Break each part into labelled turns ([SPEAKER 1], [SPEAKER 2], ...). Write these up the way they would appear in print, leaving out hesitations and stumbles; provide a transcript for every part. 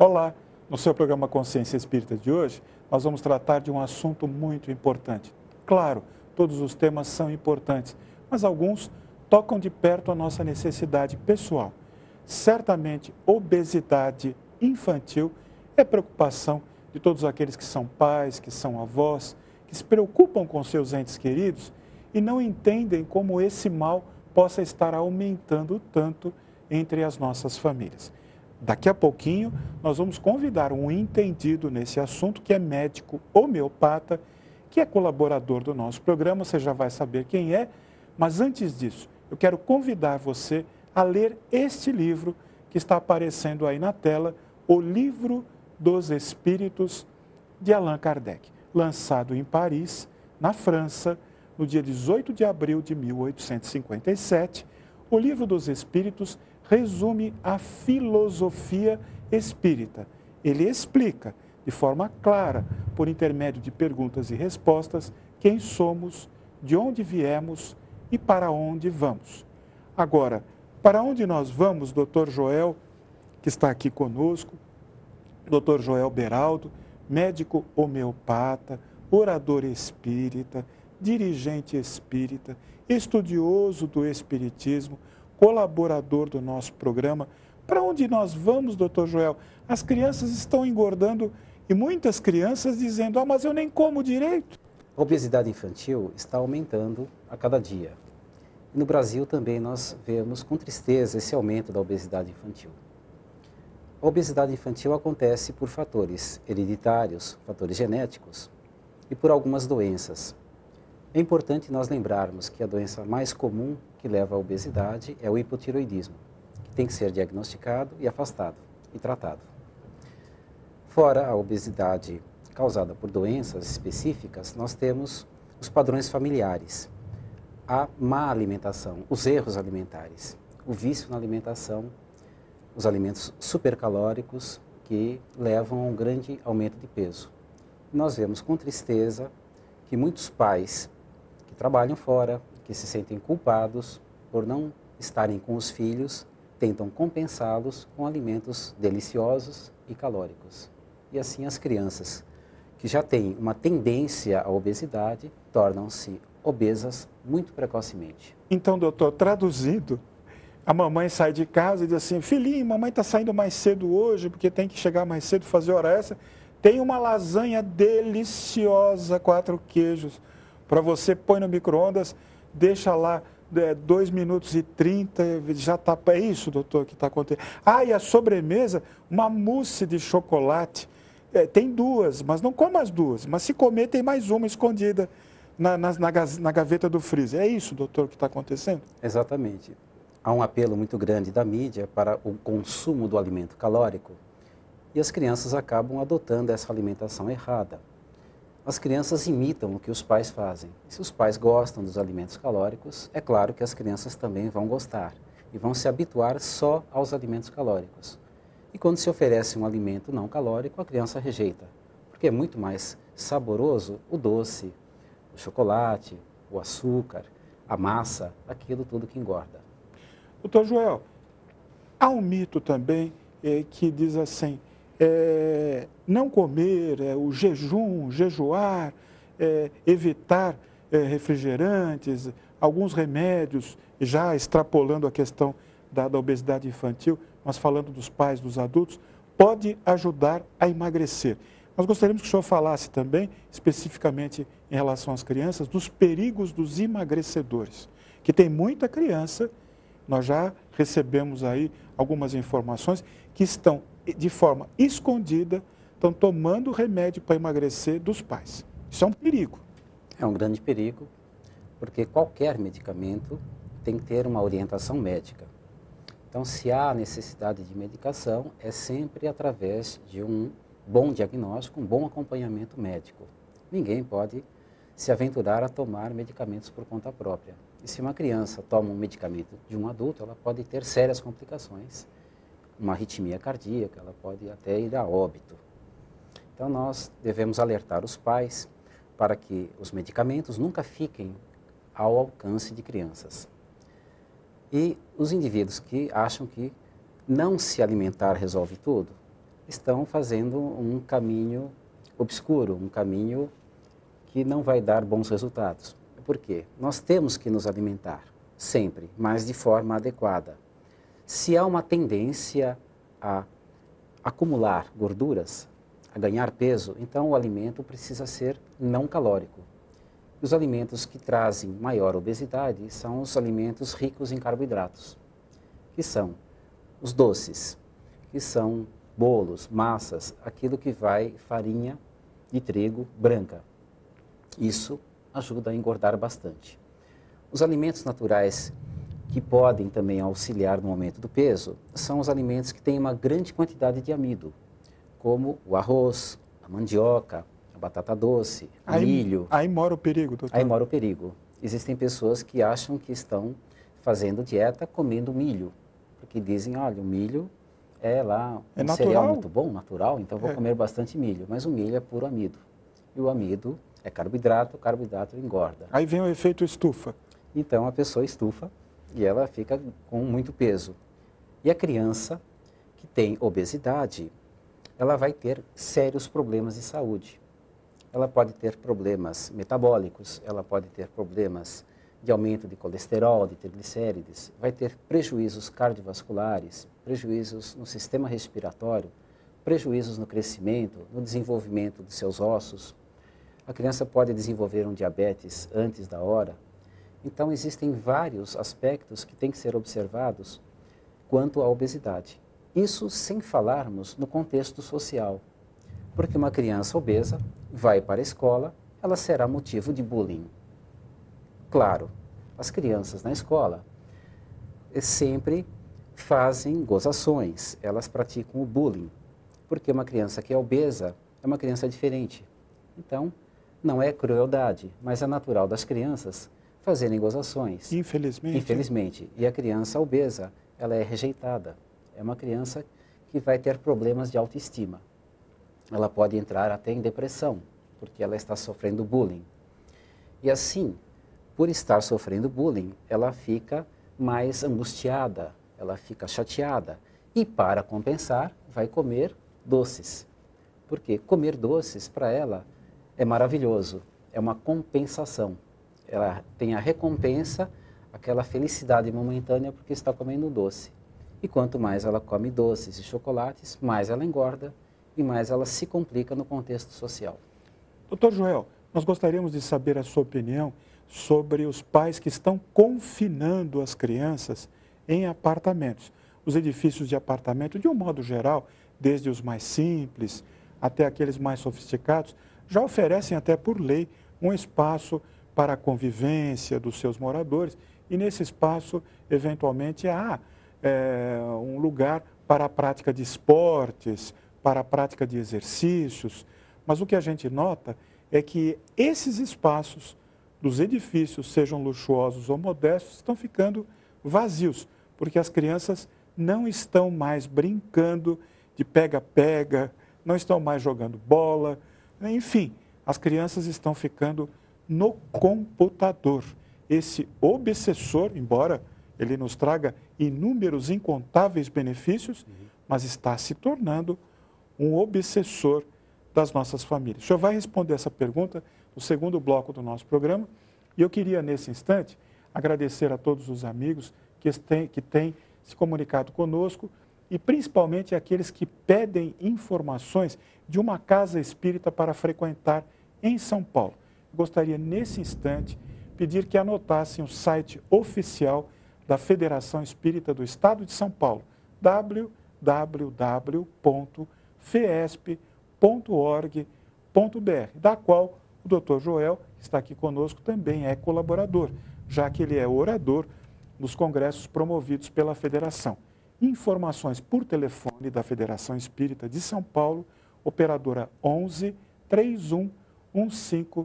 [SPEAKER 1] Olá, no seu programa Consciência Espírita de hoje, nós vamos tratar de um assunto muito importante. Claro, todos os temas são importantes, mas alguns tocam de perto a nossa necessidade pessoal. Certamente, obesidade infantil é preocupação de todos aqueles que são pais, que são avós, que se preocupam com seus entes queridos e não entendem como esse mal possa estar aumentando tanto entre as nossas famílias. Daqui a pouquinho, nós vamos convidar um entendido nesse assunto, que é médico homeopata, que é colaborador do nosso programa, você já vai saber quem é, mas antes disso, eu quero convidar você a ler este livro que está aparecendo aí na tela, O Livro dos Espíritos, de Allan Kardec, lançado em Paris, na França, no dia 18 de abril de 1857. O Livro dos Espíritos resume a filosofia espírita. Ele explica, de forma clara, por intermédio de perguntas e respostas, quem somos, de onde viemos e para onde vamos. Agora, para onde nós vamos, Dr. Joel, que está aqui conosco, Dr. Joel Beraldo, médico homeopata, orador espírita, dirigente espírita, estudioso do espiritismo, colaborador do nosso programa. Para onde nós vamos, doutor Joel? As crianças estão engordando e muitas crianças dizendo, mas eu nem como direito.
[SPEAKER 2] A obesidade infantil está aumentando a cada dia. E no Brasil também nós vemos com tristeza esse aumento da obesidade infantil. A obesidade infantil acontece por fatores hereditários, fatores genéticos e por algumas doenças. É importante nós lembrarmos que a doença mais comum que leva à obesidade é o hipotireoidismo, que tem que ser diagnosticado e afastado e tratado. Fora a obesidade causada por doenças específicas, nós temos os padrões familiares, a má alimentação, os erros alimentares, o vício na alimentação, os alimentos supercalóricos que levam a um grande aumento de peso. Nós vemos com tristeza que muitos pais que trabalham fora, que se sentem culpados por não estarem com os filhos, tentam compensá-los com alimentos deliciosos e calóricos. E assim as crianças, que já têm uma tendência à obesidade, tornam-se obesas muito precocemente.
[SPEAKER 1] Então, doutor, traduzido, a mamãe sai de casa e diz assim, filhinho, mamãe está saindo mais cedo hoje, porque tem que chegar mais cedo, fazer hora extra. Tem uma lasanha deliciosa, 4 queijos, para você, põe no micro-ondas, deixa lá 2 minutos e 30, já está. É isso, doutor, que está acontecendo. E a sobremesa, uma mousse de chocolate. Tem 2, mas não coma as 2. Mas se comer, tem mais uma escondida na gaveta do freezer. É isso, doutor, que está acontecendo?
[SPEAKER 2] Exatamente. Há um apelo muito grande da mídia para o consumo do alimento calórico e as crianças acabam adotando essa alimentação errada. As crianças imitam o que os pais fazem. E se os pais gostam dos alimentos calóricos, é claro que as crianças também vão gostar e vão se habituar só aos alimentos calóricos. E quando se oferece um alimento não calórico, a criança rejeita, porque é muito mais saboroso o doce, o chocolate, o açúcar, a massa, aquilo tudo que engorda.
[SPEAKER 1] Doutor Joel, há um mito também que diz assim, não comer, o jejum, jejuar, evitar refrigerantes, alguns remédios, já extrapolando a questão da obesidade infantil, mas falando dos pais, dos adultos, pode ajudar a emagrecer. Nós gostaríamos que o senhor falasse também, especificamente em relação às crianças, dos perigos dos emagrecedores, que tem muita criança. Nós já recebemos aí algumas informações que estão, de forma escondida, estão tomando remédio para emagrecer dos pais. Isso é um perigo.
[SPEAKER 2] É um grande perigo, porque qualquer medicamento tem que ter uma orientação médica. Então, se há necessidade de medicação, é sempre através de um bom diagnóstico, um bom acompanhamento médico. Ninguém pode se aventurar a tomar medicamentos por conta própria. E se uma criança toma um medicamento de um adulto, ela pode ter sérias complicações, uma arritmia cardíaca, ela pode até ir a óbito. Então nós devemos alertar os pais para que os medicamentos nunca fiquem ao alcance de crianças. E os indivíduos que acham que não se alimentar resolve tudo, estão fazendo um caminho obscuro, um caminho que não vai dar bons resultados. Por quê? Nós temos que nos alimentar, sempre, mas de forma adequada. Se há uma tendência a acumular gorduras, a ganhar peso, então o alimento precisa ser não calórico. Os alimentos que trazem maior obesidade são os alimentos ricos em carboidratos, que são os doces, que são bolos, massas, aquilo que vai farinha de trigo branca. Isso ajuda a engordar bastante. Os alimentos naturais que podem também auxiliar no aumento do peso são os alimentos que têm uma grande quantidade de amido, como o arroz, a mandioca, a batata doce, o milho.
[SPEAKER 1] Aí mora o perigo, doutor.
[SPEAKER 2] Aí mora o perigo. Existem pessoas que acham que estão fazendo dieta comendo milho, porque dizem, olha, o milho é lá um cereal muito bom, natural, então vou comer bastante milho. Mas o milho é puro amido. E o amido é carboidrato, o carboidrato engorda.
[SPEAKER 1] Aí vem o efeito estufa.
[SPEAKER 2] Então a pessoa estufa e ela fica com muito peso. E a criança que tem obesidade, ela vai ter sérios problemas de saúde. Ela pode ter problemas metabólicos, ela pode ter problemas de aumento de colesterol, de triglicérides, vai ter prejuízos cardiovasculares, prejuízos no sistema respiratório, prejuízos no crescimento, no desenvolvimento de seus ossos. A criança pode desenvolver um diabetes antes da hora. Então, existem vários aspectos que têm que ser observados quanto à obesidade. Isso sem falarmos no contexto social, porque uma criança obesa vai para a escola, ela será motivo de bullying. Claro, as crianças na escola sempre fazem gozações, elas praticam o bullying, porque uma criança que é obesa é uma criança diferente. Então, não é crueldade, mas é natural das crianças fazerem gozações.
[SPEAKER 1] Infelizmente.
[SPEAKER 2] Infelizmente. E a criança obesa, ela é rejeitada. É uma criança que vai ter problemas de autoestima. Ela pode entrar até em depressão, porque ela está sofrendo bullying. E assim, por estar sofrendo bullying, ela fica mais angustiada, ela fica chateada. E para compensar, vai comer doces. Porque comer doces, para ela, é maravilhoso, é uma compensação. Ela tem a recompensa, aquela felicidade momentânea porque está comendo doce. E quanto mais ela come doces e chocolates, mais ela engorda e mais ela se complica no contexto social.
[SPEAKER 1] Doutor Joel, nós gostaríamos de saber a sua opinião sobre os pais que estão confinando as crianças em apartamentos. Os edifícios de apartamento, de um modo geral, desde os mais simples até aqueles mais sofisticados, já oferecem até por lei um espaço para a convivência dos seus moradores e nesse espaço, eventualmente, há um lugar para a prática de esportes, para a prática de exercícios, mas o que a gente nota é que esses espaços dos edifícios, sejam luxuosos ou modestos, estão ficando vazios, porque as crianças não estão mais brincando de pega-pega, não estão mais jogando bola, enfim, as crianças estão ficando no computador. Esse obsessor, embora ele nos traga inúmeros, incontáveis benefícios, mas está se tornando um obsessor das nossas famílias. O senhor vai responder essa pergunta no segundo bloco do nosso programa e eu queria, nesse instante, agradecer a todos os amigos que têm se comunicado conosco e principalmente aqueles que pedem informações de uma casa espírita para frequentar em São Paulo. Eu gostaria, nesse instante, pedir que anotassem o site oficial da Federação Espírita do Estado de São Paulo, www.feesp.org.br, da qual o Dr. Joel, que está aqui conosco, também é colaborador, já que ele é orador nos congressos promovidos pela Federação. Informações por telefone da Federação Espírita de São Paulo, operadora 11 31 15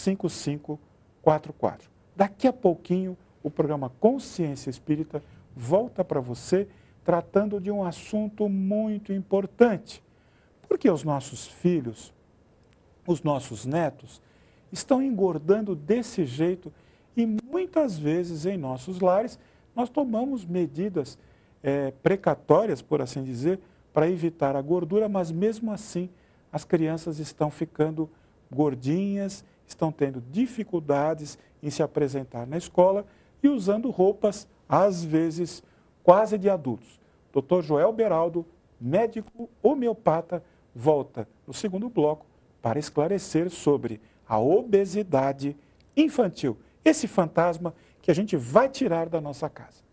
[SPEAKER 1] 5544. Daqui a pouquinho, o programa Consciência Espírita volta para você tratando de um assunto muito importante. Porque os nossos filhos, os nossos netos, estão engordando desse jeito e muitas vezes em nossos lares nós tomamos medidas precatórias, por assim dizer, para evitar a gordura, mas mesmo assim as crianças estão ficando gordinhas, estão tendo dificuldades em se apresentar na escola e usando roupas, às vezes, quase de adultos. Dr. Joel Beraldo, médico homeopata, volta no segundo bloco para esclarecer sobre a obesidade infantil, esse fantasma que a gente vai tirar da nossa casa.